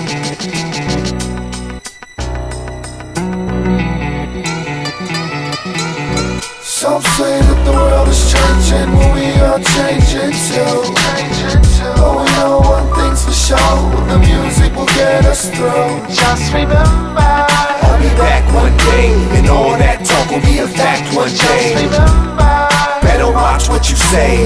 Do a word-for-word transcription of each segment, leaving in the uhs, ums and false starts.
Some say that the world is changing, well we are changing too. But we know one thing's for sure, the music will get us through. Just remember, I'll be back one day, and all that talk will be a fact one day. Just remember, better watch what you say.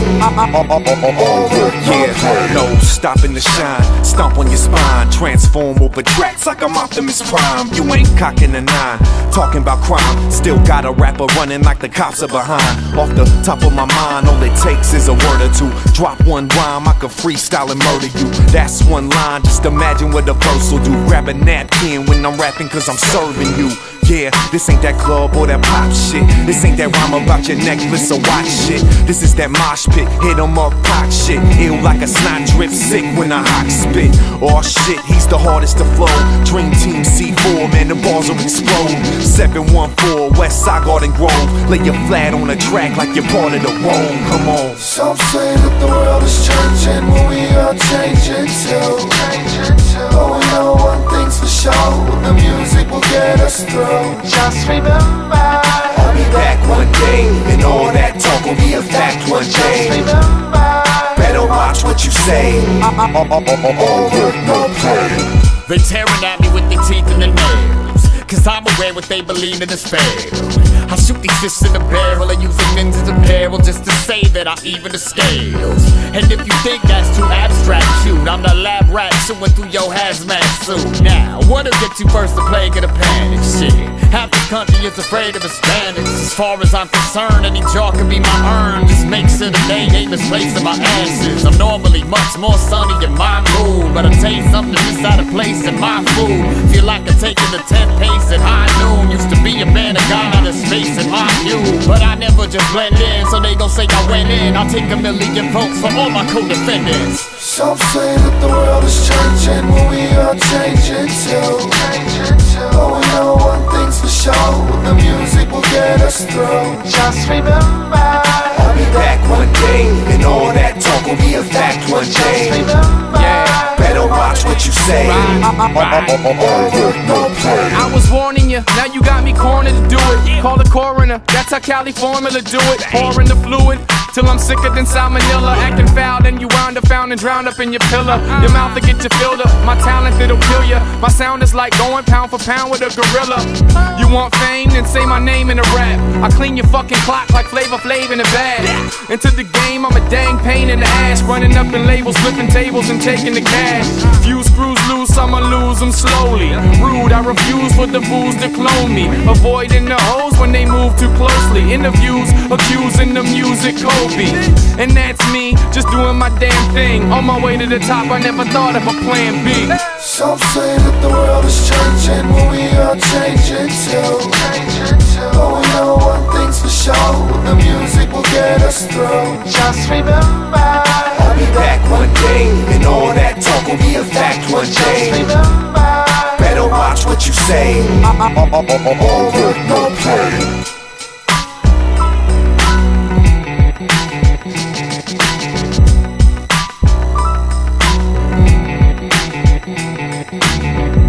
Yeah, no stopping to shine. Stomp on your spine, transform over tracks like I'm Optimus Prime. You ain't cocking a nine, talking about crime. Still got a rapper running like the cops are behind. Off the top of my mind, all it takes is a word or two. Drop one rhyme, I could freestyle and murder you. That's one line, just imagine what the verse will do. Grab a napkin when I'm rapping cause I'm serving you. Yeah, this ain't that club or that pop shit. This ain't that rhyme about your necklace or watch shit. This is that mosh pit, hit 'em up, pop shit. Ill like a snot drip, sick when I hot spit. Oh shit, he's the hardest to flow. Dream Team C four, man, the balls will explode. seven one four, West Side Garden Grove. Lay you flat on the track like you're part of the road. Come on. Some say that the world is changing, well we are changing too. But we know one thing's for sure, the music will get us through. Just remember, I'll be back one day, and all that talk will be a fact one day. Just remember, better watch what you say. All work, no play. They tearing at me with their teeth and their nails, cause I'm aware what they believe in is fair. I shoot these fists in the barrel and use them into the barrel just to say that I even the scales. And if you think that's too abstract, shoot, I'm the lab rat chewing through your hazmat suit. Now, what'll get you first to plague of the panic? Shit, half the country is afraid of Hispanics. As far as I'm concerned, any jaw could be my urn. Just make sure the day ain't misplacing my ashes. I'm normally much more sunny in my mood, but I taste something just out of place in my food. Feel like I'm taking the tenth pace at high noon. Used to be a man of God out of space in my view, but I never just blend in, so they gon' say I went in. I'll take a million votes for all my co-defendants. Some say that the world is changing, well we are changing too. But we know one thing's for sure, the music will get us through. Just remember, I'll be back one day, and all that talk will be a fact one day. Just remember, yeah, better watch what you say. All work, no play. I was warning you, now you got me cornered to do it. Call the coroner, that's how Cali formula do it. Pour in the fluid till I'm sicker than salmonella. Acting foul, then you wound up found and drowned up in your pillar. Your mouth will get you filled up, my talent it'll kill you. My sound is like going pound for pound with a gorilla. You want fame, then say my name in a rap. I clean your fucking clock like Flavor Flav in a bag. Into the game, I'm a dang pain in the ass. Running up in labels, flipping tables and taking the cash. Few screws loose, I'ma lose them slowly. Rude, I refuse for the fools to clone me. Avoiding the hoes when they move too closely. Interviews, accusing the music Kobe. And that's me, just doing my damn thing. On my way to the top, I never thought of a plan B. Some say that the world is changing, well we are changing too. But we know one thing's for sure, the music will get us through. Just remember, I'll be back one day, and all that talk will be a fact one day. Just remember, better watch what you say. All work, no play. Thank you.